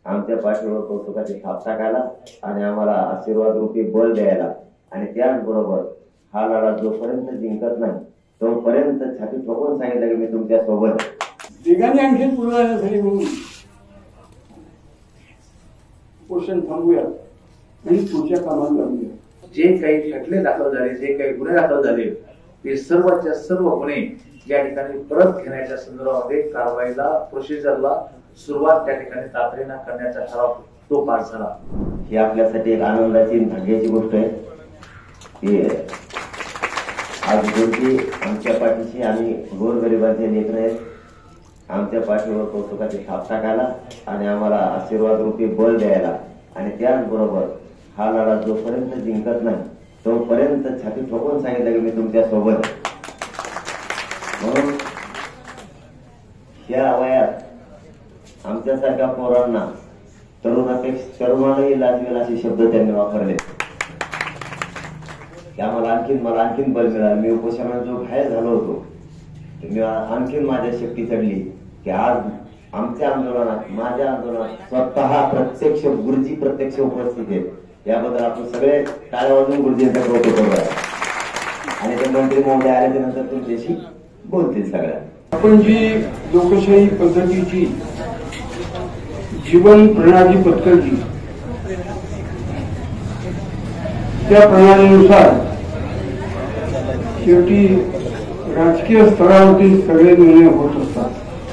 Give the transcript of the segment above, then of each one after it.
आमच्या पाठीवर कौतुकाची थाप टाकायला आणि आम्हाला आशीर्वाद रूपी बळ द्यायला आणि त्याचबरोबर हा लढा जोपर्यंत जिंकत नाही तोपर्यंत छाती ठोकून सांगितलं की मी तुमच्या सोबत. वेगाने आणखी पुढे जाण्यासाठी म्हणून पोषण थांबूया आणि पुढच्या कामात लागूया. जे काही खटले दाखल झाले, जे काही गुन्हे दाखल झाले ते सर्वच्या सर्व गुन्हे या ठिकाणी परत घेण्याच्या संदर्भामध्ये कारवाईला प्रोसिजरला सुरुवात त्या ठिकाणी तातडीनं करण्याचा ठराव तो पास झाला. ही आपल्यासाठी एक आनंदाची भाग्याची गोष्ट आहे की आज रोजी आमच्या पाठीशी आणि गोरगरिबांचे लेकरं आहेत. आमच्या पाठीवर कौतुकाची थाप टाकायला आणि आम्हाला आशीर्वाद रूपी बळ द्यायला आणि त्याचबरोबर हा लढा जोपर्यंत जिंकत नाही तोपर्यंत छाती ठोकून सांगितलं की मी तुमच्या सोबत. म्हणून या वयात आमच्यासारख्या पोरांना तरुणांनाही लाजवेल असे शब्द त्यांनी वापरले की मला आणखीन बल मिळालं. मी उपोषणात जो घायल झालो होतो मी आणखीन माझ्या शक्ती चढली की आज आमच्या आंदोलनात माझ्या आंदोलनात स्वतः प्रत्यक्ष गुरुजी प्रत्यक्ष उपस्थित आहेत. याबद्दल आपण सगळे टाळ्या वाजवून गुरुजींचा कौतुक करूया आणि ते मंत्री महोदय आल्याच्या नंतर तुमच्याशी बोलतील सगळ्या. आपण जी लोकशाही पद्धतीची जीवन प्रणाली पत्करली त्या प्रणालीनुसार शेवटी राजकीय स्तरावरती सगळे निर्णय होत असतात.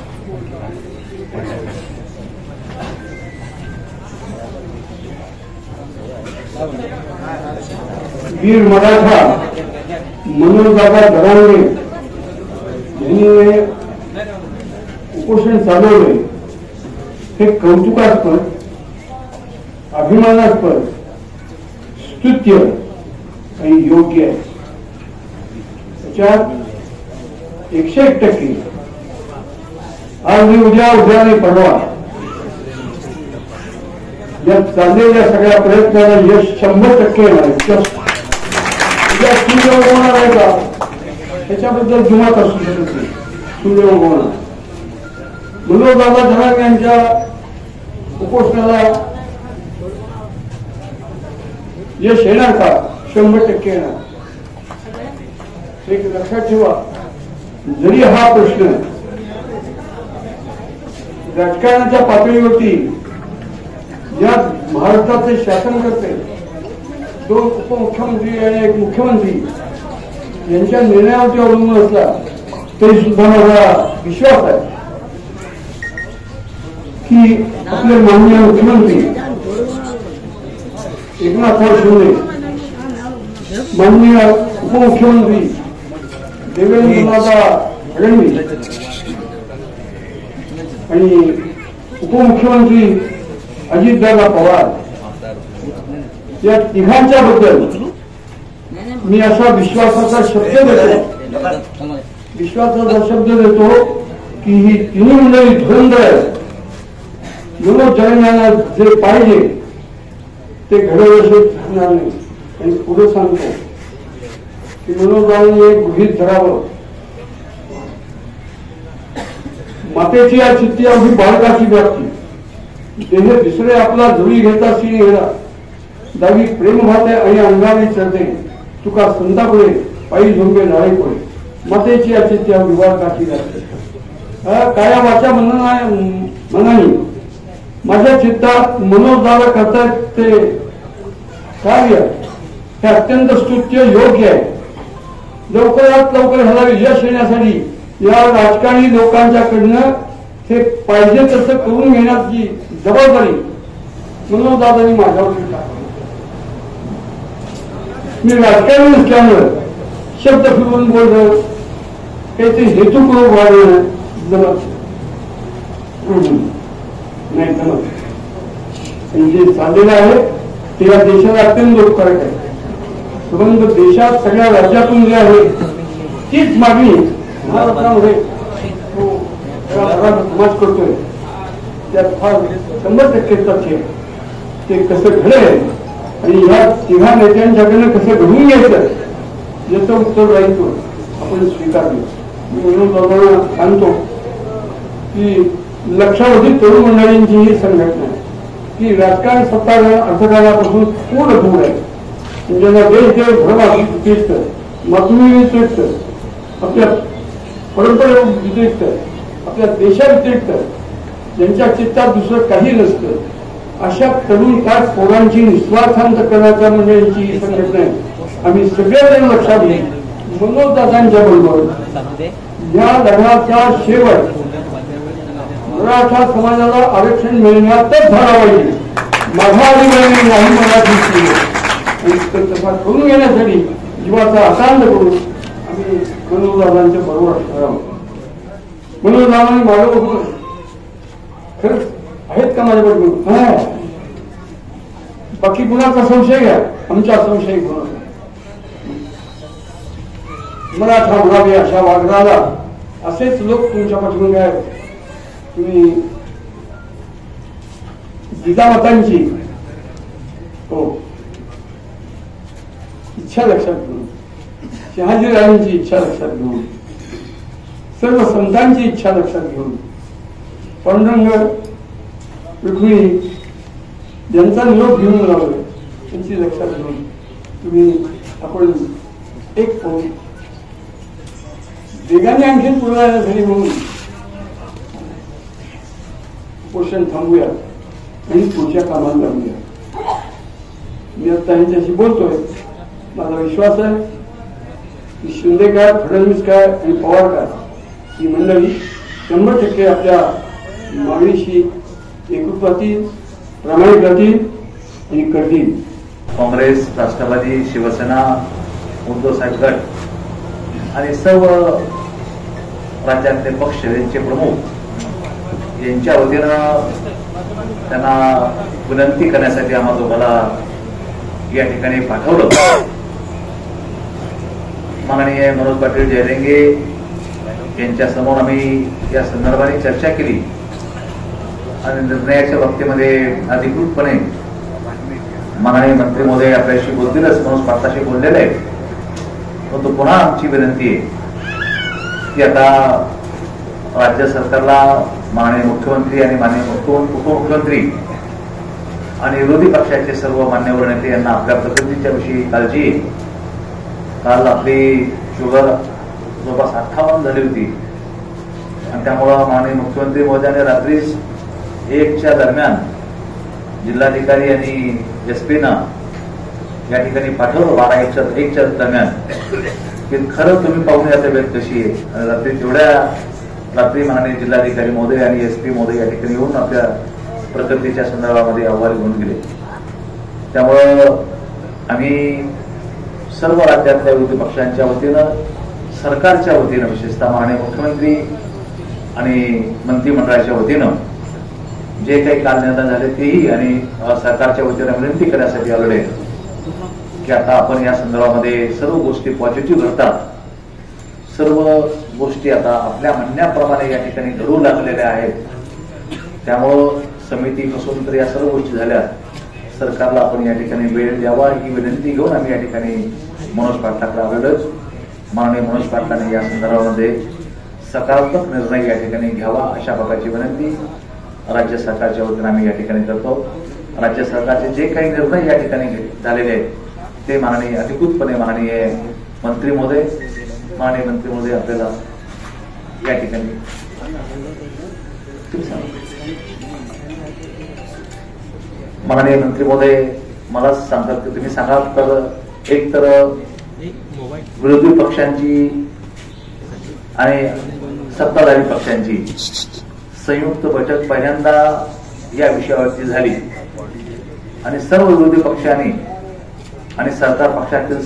वीर मराठा मनोजदादा जरांगे यांनी उपोषण चालवले हे कौतुकास्पद, अभिमानास्पद, स्तुत्य आणि योग्य आहे. त्याच्यात 101% आज मी उद्या आणि परवा या चाललेल्या सगळ्या प्रयत्नाला यश 100% येणार आहे. उद्या सूर्य उगवणार आहे का त्याच्याबद्दल जुमात असू शकत नाही. सूर्य उगवणार मनोजदादा जरांगे यांच्या उपोषणाला यश येणार का? 100% येणार. एक लक्षात ठेवा, जरी हा प्रश्न राजकारणाच्या पातळीवरती या महाराष्ट्राचे शासन करते 2 उपमुख्यमंत्री आणि 1 मुख्यमंत्री यांच्या निर्णयावरती अवलंबून असला तरी सुद्धा माझा विश्वास आहे की आपले माननीय मुख्यमंत्री एकनाथराव शिंदे, माननीय उपमुख्यमंत्री देवेंद्रनाथ फडणवीस आणि उपमुख्यमंत्री अजितदादा पवार या तिघांच्या बद्दल मी असा विश्वासाचा शब्द देतो की ही तिन्ही मंडळी धुरंधर मनोज जरांगे जे पाहिजे ते घडवल्याशिवाय होणार नाही. आणि पुढे सांगतो की मनोज जरांगे गृहीत धरावं, मातेची या चित्ती अवघी बाळकाची व्याप्ती देह दुसरे आपला जोडी घेता सिंह घेला दावी प्रेम भाते आणि अंगाने चढते तुका संतापुढे पायी झोंबे नाळे पुढे मातेची या चित्ती अवघी बाळकाची व्याप्ती. काया वाचा मनाने माझ्या चित्तात मनोजदादा करतायत ते कार्य हे अत्यंत स्तुत्य योग्य आहे. लवकरात लवकर ह्याला यश येण्यासाठी या राजकारणी लोकांच्याकडनं हे पाहिजे तसं करून घेण्याची जबाबदारी मनोजदादांनी माझ्यावर टाकली. मी राजकारणी नसल्यामुळे शब्द फिरवून बोलणं काहीतरी हेतुपूर्वक वाढवणं जमत नाही. जे चाललेलं आहे ते या देशाला अत्यंत उपकारक आहे. संबंध देशात सगळ्या राज्यातून जे आहे तीच मागणी महाराष्ट्रामध्ये समाज करतोय. त्यात फार 100% तथ्य ते कसं घडेल आणि ह्या तिघा नेत्यांच्याकडनं कसं घडवून घ्यायचं याचं उत्तरदायित्व आपण स्वीकारलं. मी म्हणून सांगतो की लक्षावधी तरुण मंडळींची ही संघटना की राजकारण सत्ता अर्थकारणापासून पूर्ण दूर आहे. ज्यांना देश व्यतिरिक्त मातृ व्यतिरिक्त आपल्या परंपरे व्यतिरिक्त आपल्या देशाव्यतिरिक्त ज्यांच्या चित्तात दुसरं काही नसतं अशा तरुण त्याच पोरांची निस्वार्थांत करण्याच्या मंडळींची संघटना आहे. आम्ही सगळेजण लक्षात घेऊ मनोजदादांच्या बरोबर या लढ्याचा शेवट मराठा समाजाला आरक्षण मिळण्यातच झाला पाहिजे. माघारी नाही मराठी तसा करून घेण्यासाठी जीवाचा आकांत करून आम्ही मनोजदादांच्या बरोबर असणार आहोत. मनोजदादांनी मागं बघून खरंच आहेत का माझ्याबरोबर? बाकी कुणाचा संशय घ्या, आमचा संशय घेऊ नका. मराठा म्हणावे अशा वागणारा असेच लोक तुमच्या पाठीमागे आहेत. तुम्ही जिजामातांची इच्छा लक्षात घेऊन, शहाजीराजांची इच्छा लक्षात घेऊन, सर्व संतांची इच्छा लक्षात घेऊन, पांडुरंग रुक्मिणी ज्यांचा निरोप घेऊन लावलं त्यांची लक्षात घेऊन तुम्ही आपण एक पाऊल वेगाने आणखी पुढे जाण्यासाठी म्हणून पोषण थांबूया आणि पुढच्या कामाला लागूया. मी आता यांच्याशी बोलतोय. माझा विश्वास आहे की शिंदे काय, फडणवीस काय आणि पवार काय ही मंडळी 100% आपल्या मागणीशी एकरूपातील प्रामाणिक राहतील आणि करतील. काँग्रेस, राष्ट्रवादी, शिवसेना, उद्धव साहेब गट आणि सर्व राज्यातले पक्ष यांचे प्रमुख यांच्या वतीनं त्यांना विनंती करण्यासाठी आम्हा दोघांना या ठिकाणी पाठवलं. माननीय मनोज पाटील जयरेंगे यांच्या समोर आम्ही या संदर्भाने चर्चा केली आणि निर्णयाच्या बाबतीमध्ये अधिकृतपणे माननीय मंत्री महोदय आपल्याशी बोलतीलच, मनोज पाटलाशी बोललेले आहे. परंतु पुन्हा आमची विनंती आहे की आता राज्य सरकारला माननीय मुख्यमंत्री आणि माननीय उपमुख्यमंत्री आणि विरोधी पक्षाचे सर्व मान्यवर नेते यांना आपल्या प्रकृतीच्या विषयी काळजी आहे. काल आपली शुगर जवळपास 58 झाली होती आणि त्यामुळं माननीय मुख्यमंत्री महोदयाने रात्री 1च्या दरम्यान जिल्हाधिकारी आणि SP-नं या ठिकाणी पाठवलं 12-1च्या दरम्यान की खरं तुम्ही पाहून या तब्येत कशी आहे. आणि रात्री माननीय जिल्हाधिकारी महोदय आणि SP महोदय या ठिकाणी येऊन आपल्या प्रकृतीच्या संदर्भामध्ये अहवाल घेऊन गेले. त्यामुळं आम्ही सर्व राज्यातल्या विरोधी पक्षांच्या वतीनं, सरकारच्या वतीनं, विशेषतः माननीय मुख्यमंत्री आणि मंत्रिमंडळाच्या वतीनं जे काही काल निर्णय झाले तेही आणि सरकारच्या वतीनं विनंती करण्यासाठी आलेलो आहे की आता आपण या संदर्भामध्ये सर्व गोष्टी पॉझिटिव्ह घडतात. सर्व गोष्टी आता आपल्या म्हणण्याप्रमाणे या ठिकाणी घडू लागलेल्या आहेत. त्यामुळं समितीपासून तर या सर्व गोष्टी झाल्या. सरकारला आपण या ठिकाणी वेळ द्यावा ही विनंती घेऊन आम्ही या ठिकाणी मनोज पाटलाकडे आलेलोच. माननीय मनोज पाटलांनी या संदर्भामध्ये सकारात्मक निर्णय या ठिकाणी घ्यावा अशा प्रकारची विनंती राज्य सरकारच्या वतीनं आम्ही या ठिकाणी करतो. राज्य सरकारचे जे काही निर्णय या ठिकाणी झालेले आहेत ते माननीय अधिकृतपणे माननीय मंत्री महोदय आपल्याला या ठिकाणी माननीय मंत्री महोदय मला सांगतात की तुम्ही सांगा तर एक तर विरोधी पक्षांची आणि सत्ताधारी पक्षांची संयुक्त बैठक पहिल्यांदा या विषयावरती झाली आणि सर्व विरोधी पक्षांनी आणि सरकार पक्षातील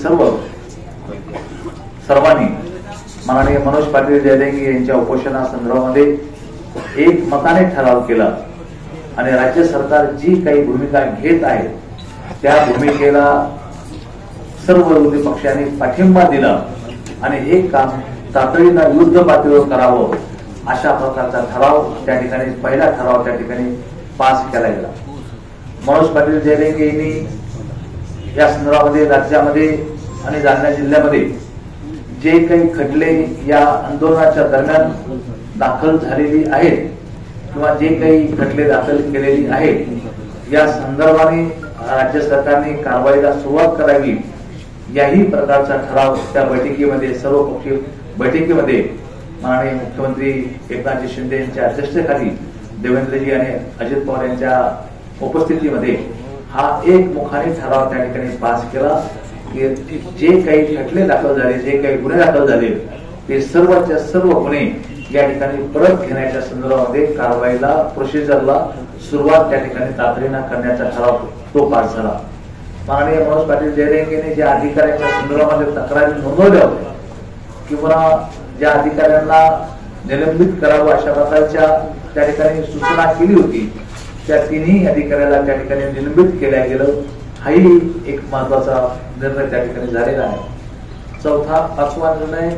सर्वांनी माननीय मनोज पाटील जयरेंगे यांच्या उपोषणा संदर्भामध्ये एक मताने ठराव केला आणि राज्य सरकार जी काही भूमिका घेत आहे त्या भूमिकेला सर्व विरोधी पक्षांनी पाठिंबा दिला आणि हे काम तातडीनं युद्ध पातळीवर करावं अशा प्रकारचा ठराव त्या ठिकाणी पहिला ठराव त्या ठिकाणी पास केला गेला. मनोज पाटील जयरेंगे यांनी या संदर्भामध्ये राज्यामध्ये आणि जालना जिल्ह्यामध्ये जे काही खटले या आंदोलनाच्या दरम्यान दाखल झालेली आहेत किंवा जे काही खटले दाखल केलेली आहेत या संदर्भाने राज्य सरकारने कारवाईला सुरुवात करावी याही प्रकारचा ठराव त्या बैठकीमध्ये सर्वपक्षीय बैठकीमध्ये माननीय मुख्यमंत्री एकनाथजी शिंदे यांच्या अध्यक्षतेखाली देवेंद्रजी आणि अजित पवार यांच्या उपस्थितीमध्ये हा एकमुखाने ठराव त्या ठिकाणी पास केला की जे काही खटले दाखल झाले, जे काही गुन्हे दाखल झाले ते सर्वच्या सर्व गुन्हे या ठिकाणी परत घेण्याच्या संदर्भामध्ये कारवाईला प्रोसिजरला सुरुवात त्या ठिकाणी तातडीनं करण्याचा ठराव तो पास झाला. माननीय मनोज पाटील जयरेंगेने ज्या अधिकाऱ्यांच्या संदर्भामध्ये तक्रारी नोंदवल्या होत्या किंवा ज्या अधिकाऱ्यांना निलंबित करावं अशा प्रकारच्या त्या ठिकाणी सूचना केली होती त्या तिन्ही अधिकाऱ्याला त्या ठिकाणी निलंबित केल्या गेलं. हाही एक महत्वाचा निर्णय त्या ठिकाणी झालेला आहे. चौथा पाचवा निर्णय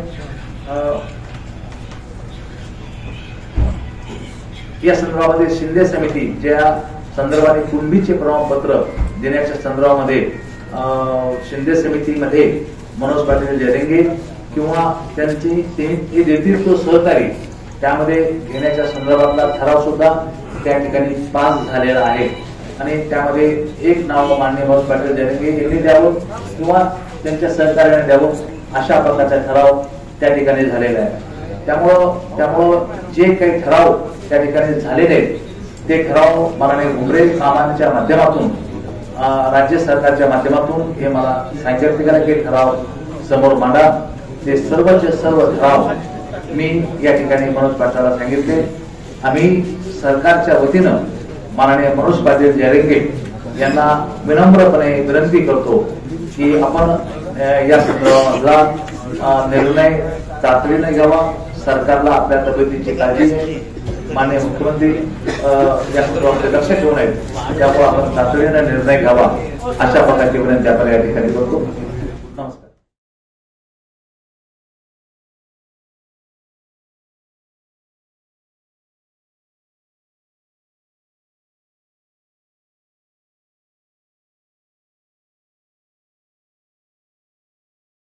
या संदर्भामध्ये शिंदे समिती ज्या संदर्भाने कुणबीचे प्रमाणपत्र देण्याच्या संदर्भामध्ये शिंदे समितीमध्ये मनोज पाटील जयरेंगे किंवा त्यांची ते देतील तो सहकारी त्यामध्ये घेण्याच्या संदर्भातला ठराव सुद्धा त्या ठिकाणी पास झालेला आहे आणि त्यामध्ये एक नाव माननीय मनोज पाटील जयरेंगे यांनी द्यावं किंवा त्यांच्या सहकार्याने द्यावं अशा प्रकारचा ठराव त्या ठिकाणी झालेला आहे. त्यामुळं जे काही ठराव त्या ठिकाणी झालेले आहेत ते ठराव माननीय भुमरे साहेबांच्या माध्यमातून राज्य सरकारच्या माध्यमातून हे मला सांगितले गेले की ठराव समोर मांडा. ते सर्वचे सर्व ठराव मी या ठिकाणी मनोज पाटलाला सांगितले. आम्ही सरकारच्या वतीनं माननीय मनोज पाटील जयरेंगे यांना विनम्रपणे विनंती करतो की आपण या संदर्भामधला निर्णय तातडीने घ्यावा. सरकारला आपल्या तब्येतीची काळजी आहे. माननीय मुख्यमंत्री या संदर्भामध्ये लक्ष ठेवून आहेत त्यामुळे आपण तातडीने निर्णय घ्यावा अशा प्रकारची विनंती आपण या ठिकाणी करतो.